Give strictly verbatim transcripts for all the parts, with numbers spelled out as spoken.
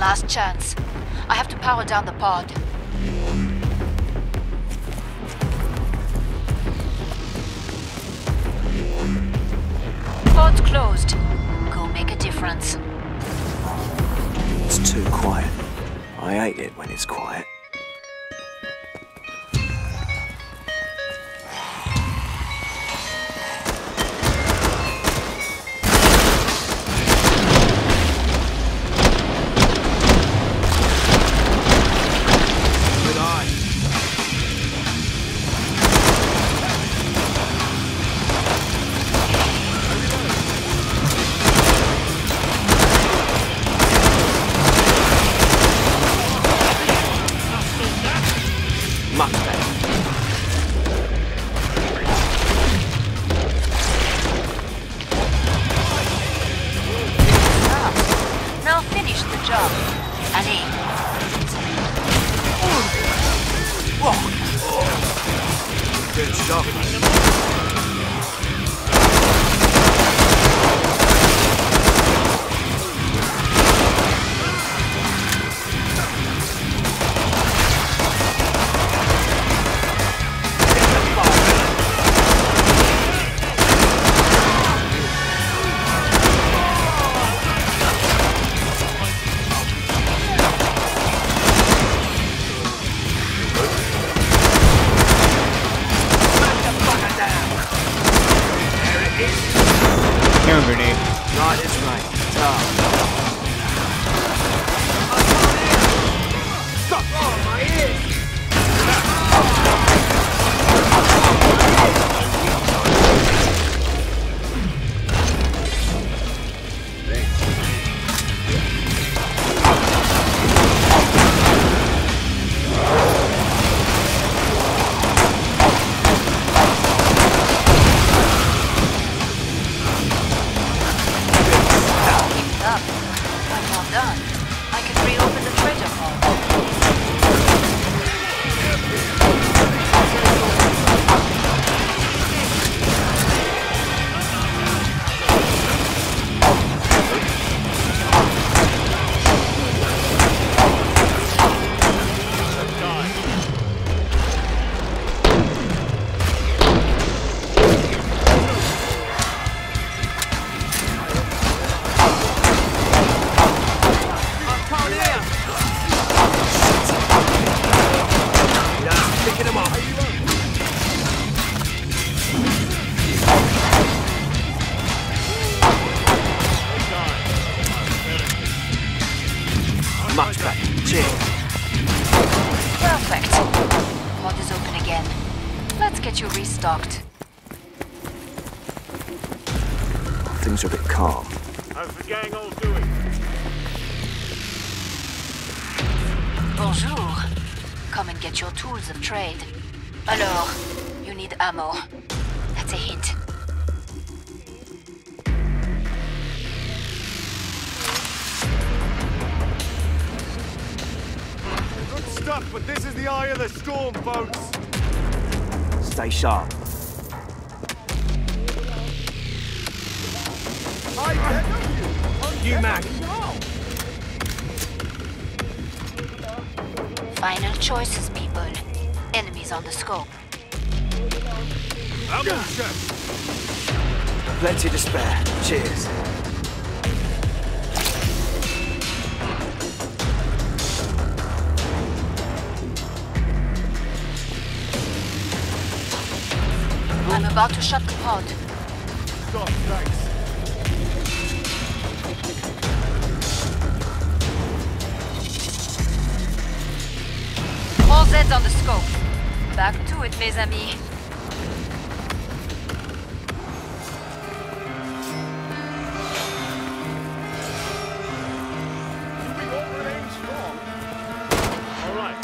last chance. I have to power down the pod. Pod's closed. Go make a difference. It's too quiet. I hate it when it's quiet. Much better. Cheers. Perfect. Pod is open again. Let's get you restocked. Things are a bit calm. How's the gang all doing? Bonjour. Come and get your tools of trade. Alors, you need ammo. That's a hint. Good stuff, but this is the eye of the storm, folks. Stay sharp. You Mac. Final choices, people. Enemies on the scope. Ammo check. Plenty to spare. Cheers. I'm about to shut the pod. Stop, thanks. All Zeds on the scope. Back to it, mes amis. All right.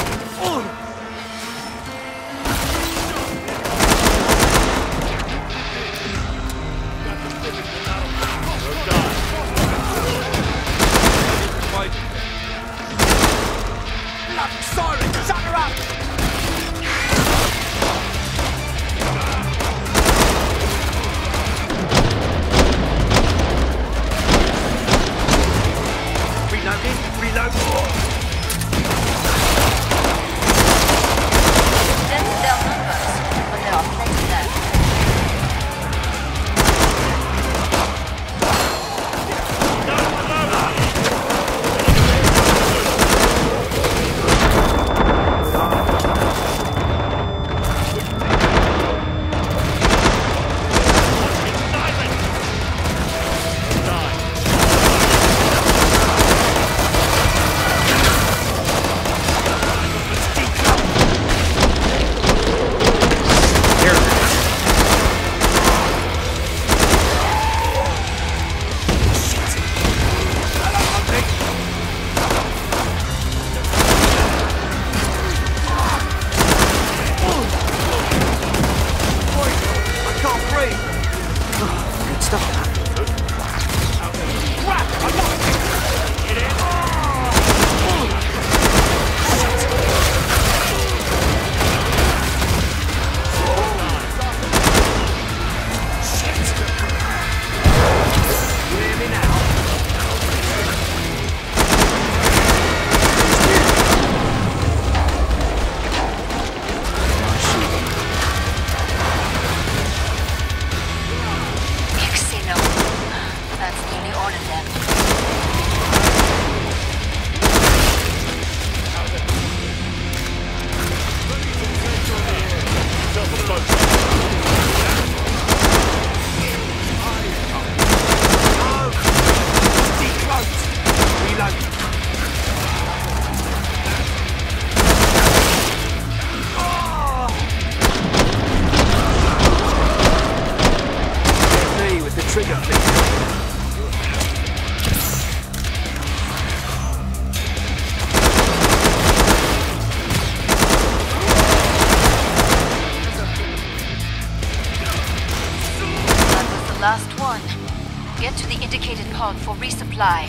for resupply.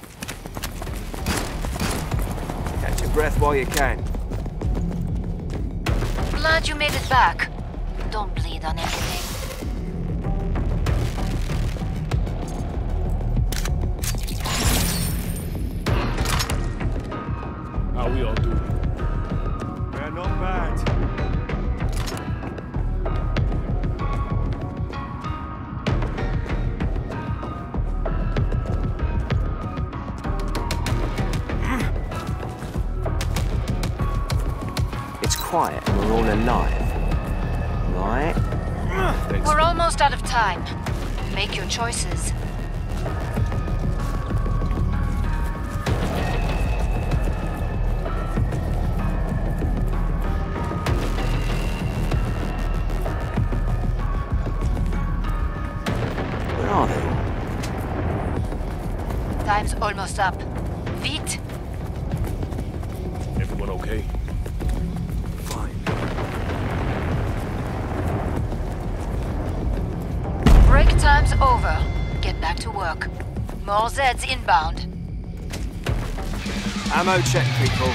Catch your breath while you can. Glad you made it back. Don't bleed on anything. How we all doing? Yeah, not bad. It's quiet and we're all alive. Right? Thanks. We're almost out of time. Make your choices. Where are they all? Time's almost up. Vite! Everyone okay? Fine. Break time's over. Get back to work. More Zeds inbound. Ammo check, people.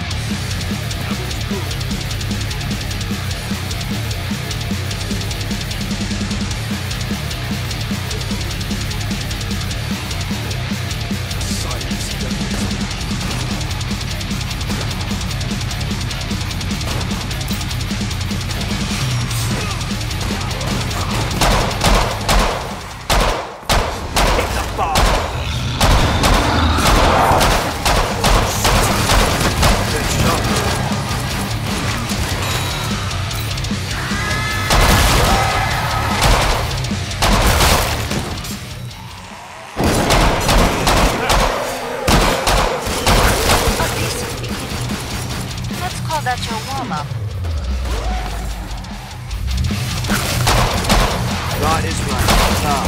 That's your warm-up. Right is right. Stop.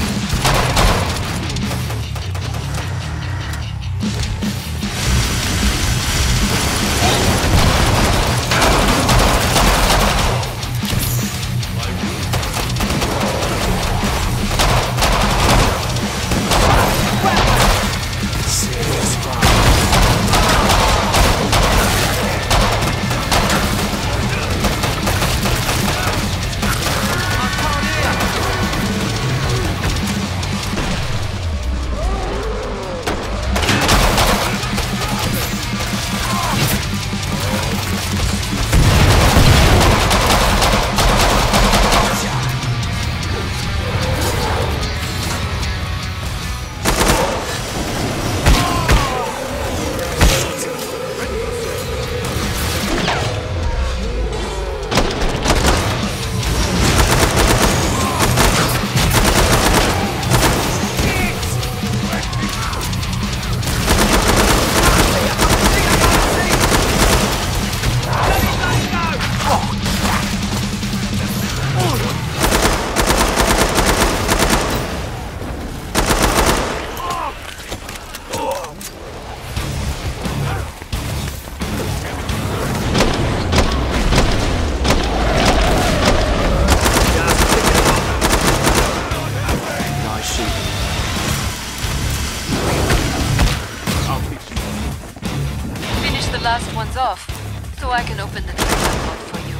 Last one's off, so I can open the trigger pod for you.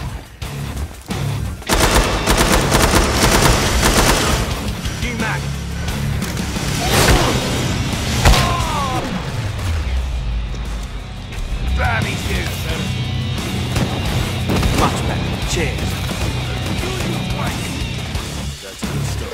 You Mac. Bammy you. Much better. Cheers. That's good stuff.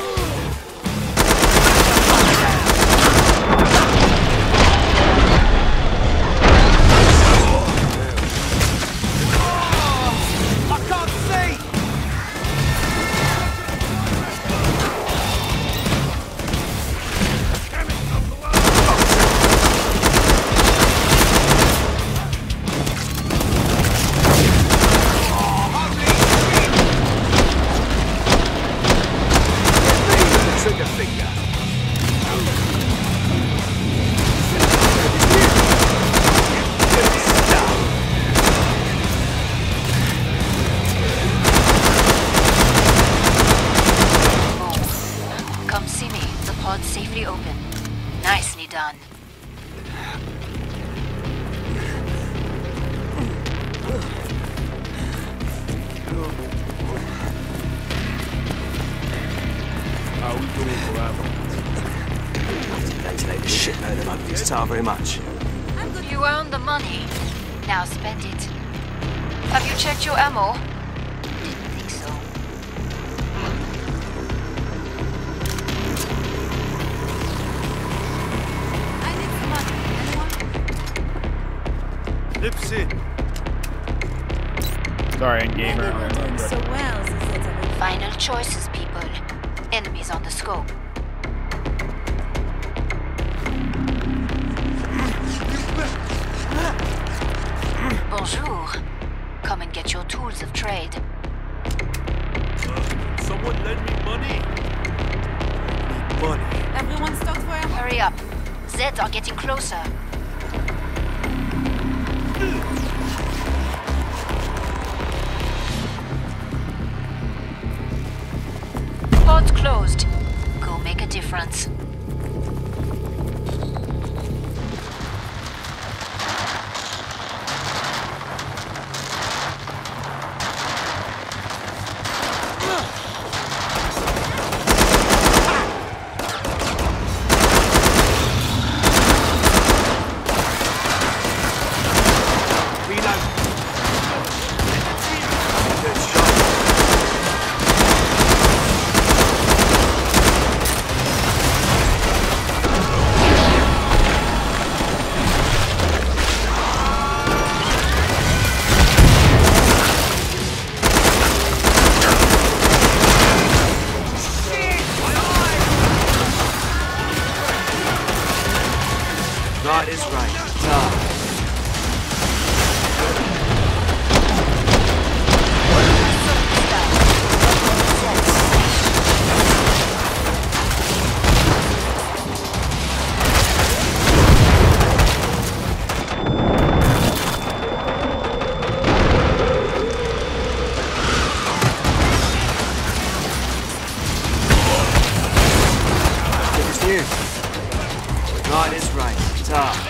so very much. You earned the money. Now spend it. Have you checked your ammo? Didn't think so. I need some money. Anyone? Lips in. Sorry, in game Maybe right we're now. doing so well since it's a Final choices, people. Enemies on the scope. Bonjour. Come and get your tools of trade. Someone lend me money. Need money. Everyone stocked for ammo? Hurry up. Zeds are getting closer. Pod's closed. Go make a difference. Right is right. Tough. It's you. Right is right. Tough.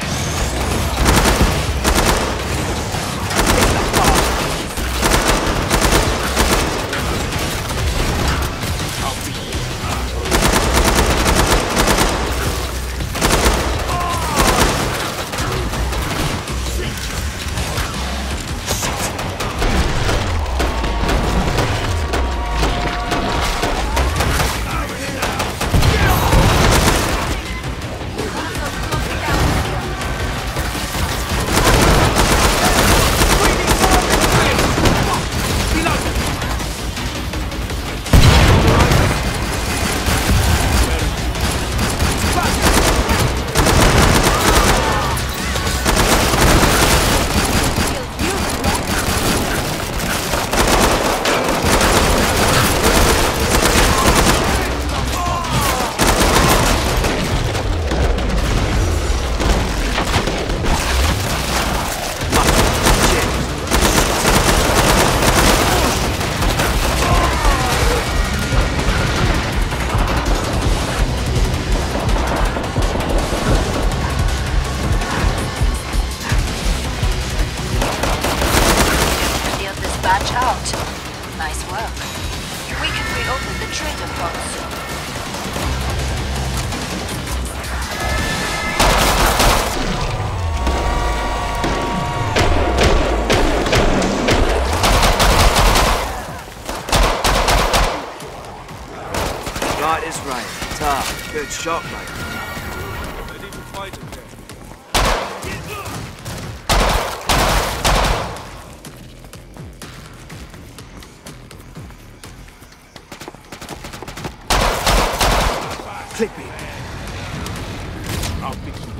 Batch out. Nice work. We can reopen the trader pods. Right is right. Tough. Good shot, mate. They need to fight again. Click me. I'll fix you.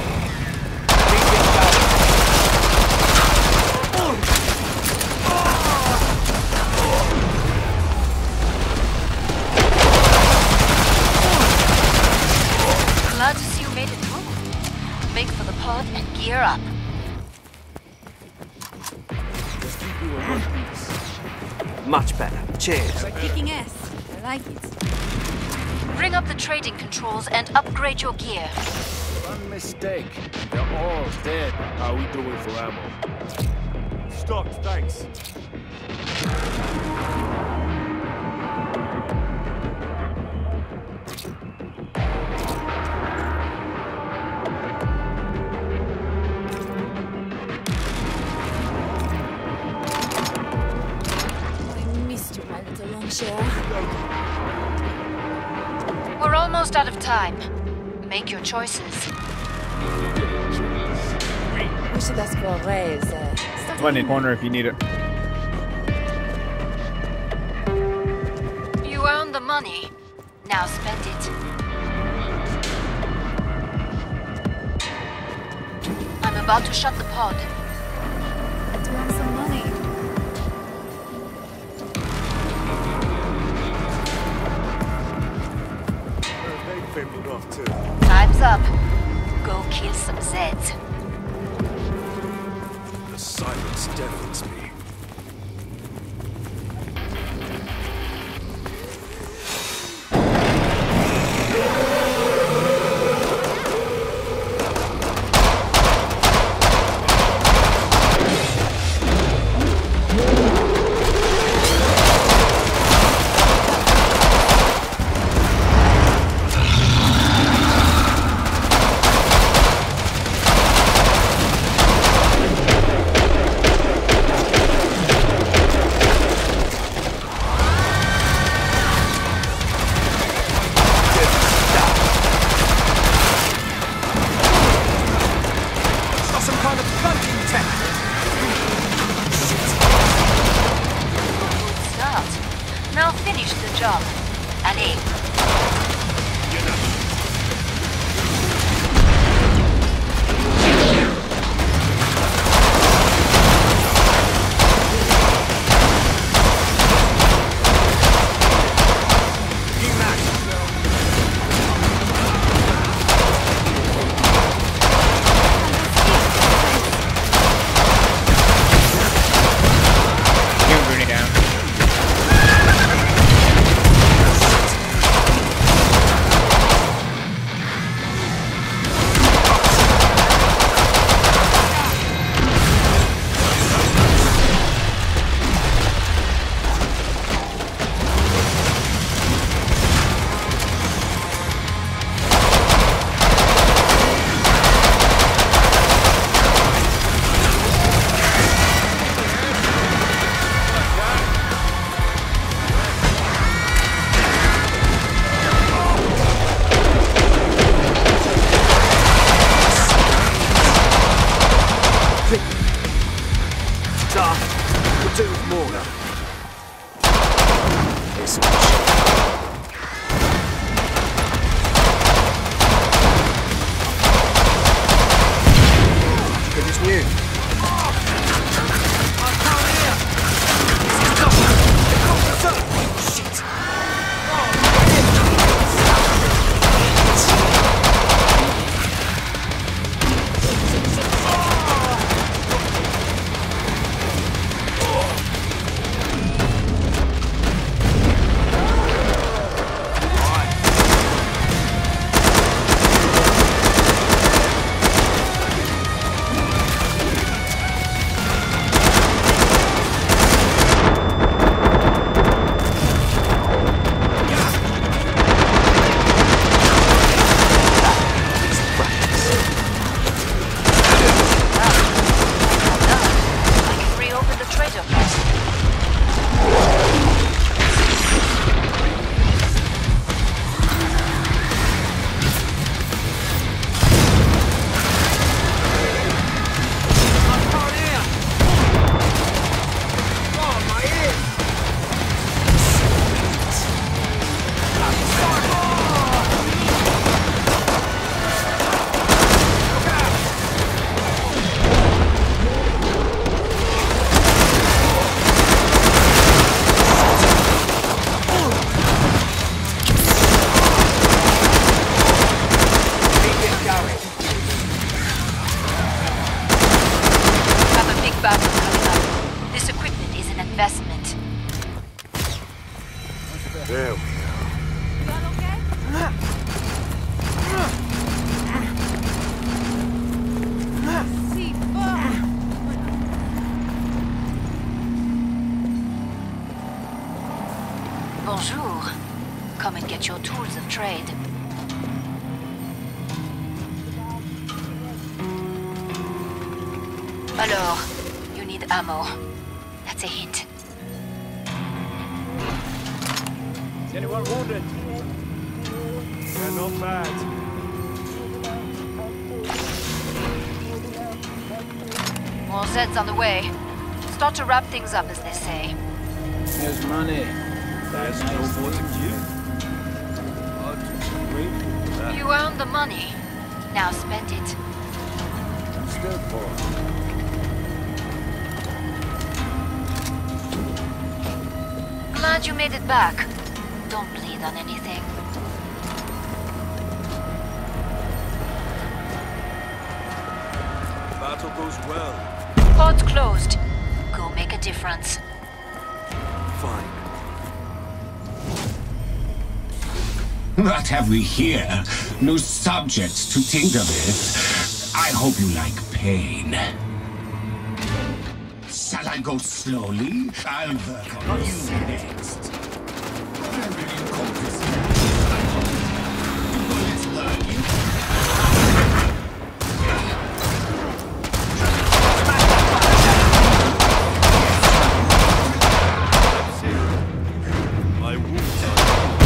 Glad to see you made it through. Make for the pod and gear up. Let's keep you in one piece. Much better. Cheers. We're kicking ass. I like it. Bring up the trading controls and upgrade your gear. One mistake. They're all dead. How we doing for ammo? Stocked, thanks. cher. We're almost out of time. Make your choices. We should ask for a raise. Uh, start One in corner if you need it. You earned the money. Now spend it. I'm about to shut the pod. and we earn some money. They fizzled off too. Time's up. Go kill some Zeds. The silence deafens me. Now finish the job. Allez. Give Bruni down. We'll do with more now. Listen. Good as new. Shit. Battle coming up. This equipment is an investment. There we You all okay? See, oh. Bonjour. Come and get your tools of trade. Alors, you need ammo. That's a hint. Anyone wounded? Yeah, not bad. More Zeds on the way. Start to wrap things up, as they say. There's money. There's no more to give. I'm grateful for that. You earned the money. Now spend it. Still poor. Glad you made it back. Don't bleed on anything. Battle goes well. Port closed. Go make a difference. Fine. What have we here? No subjects to tinker with. I hope you like pain. Shall I go slowly? I'll work on you next. Where will you call this? Do bullets learn you? My wounds are...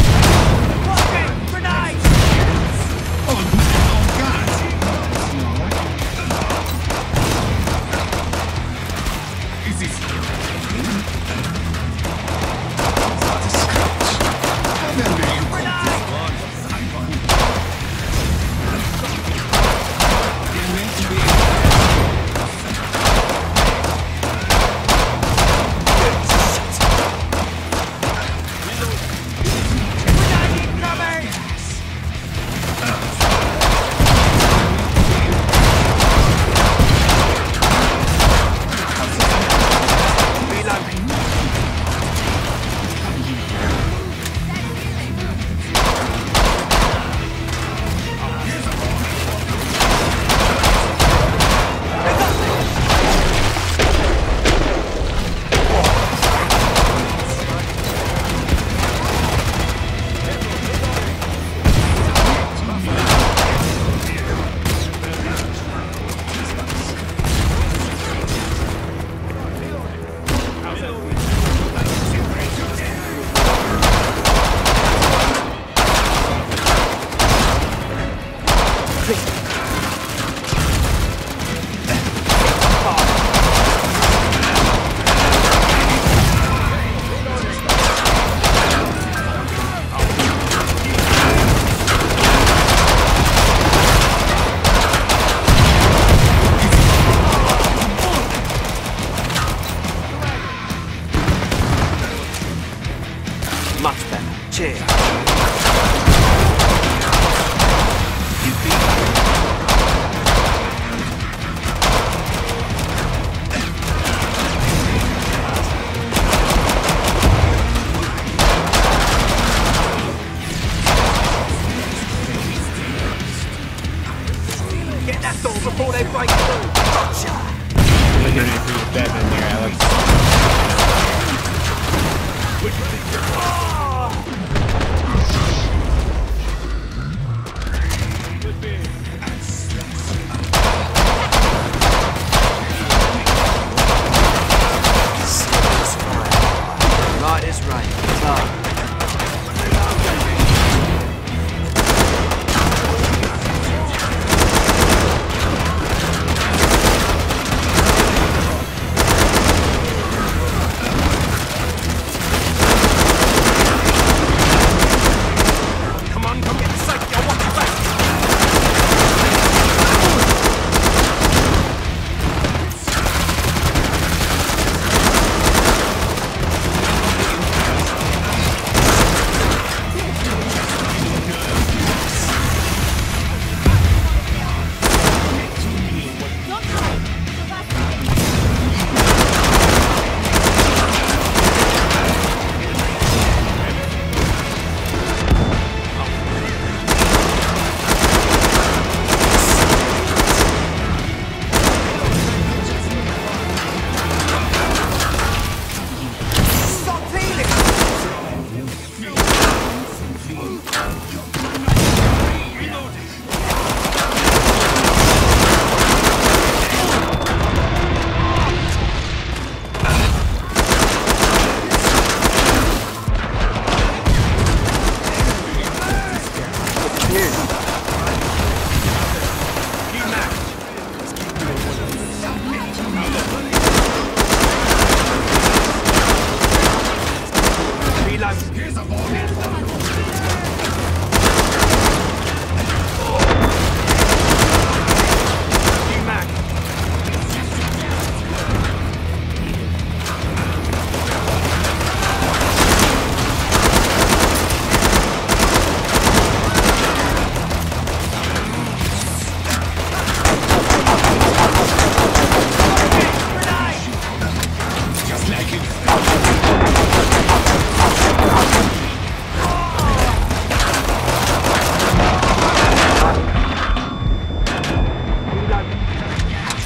Oh, oh God! Is this not a scratch? How then will you call this one? You're meant to be... Much better. Cheers. Get that door before they break through. Gotcha. Look at it, you're dead in there, Alex. Light as rain. Dark.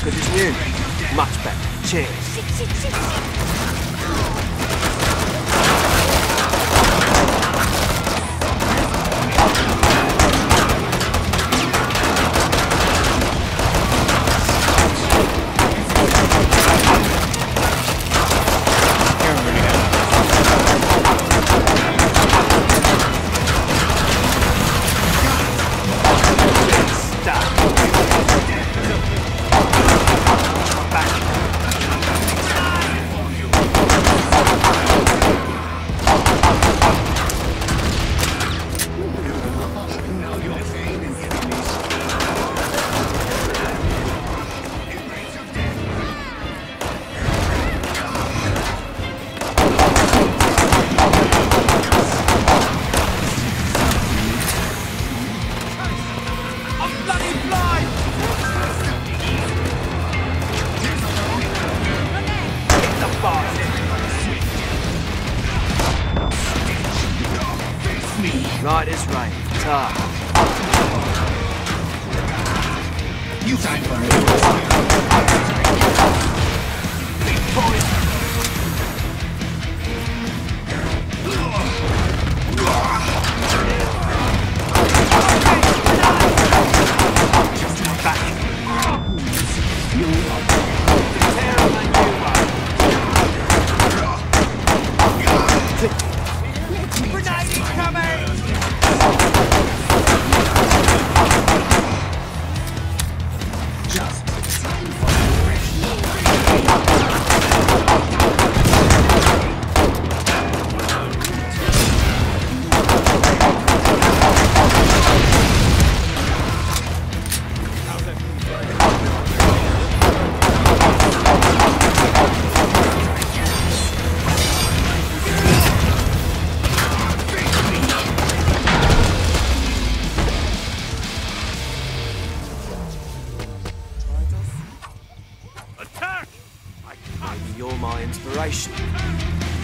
Oxford is new. Much better. Cheers. Right as rain. Tough. You time for it. Maybe you're my inspiration.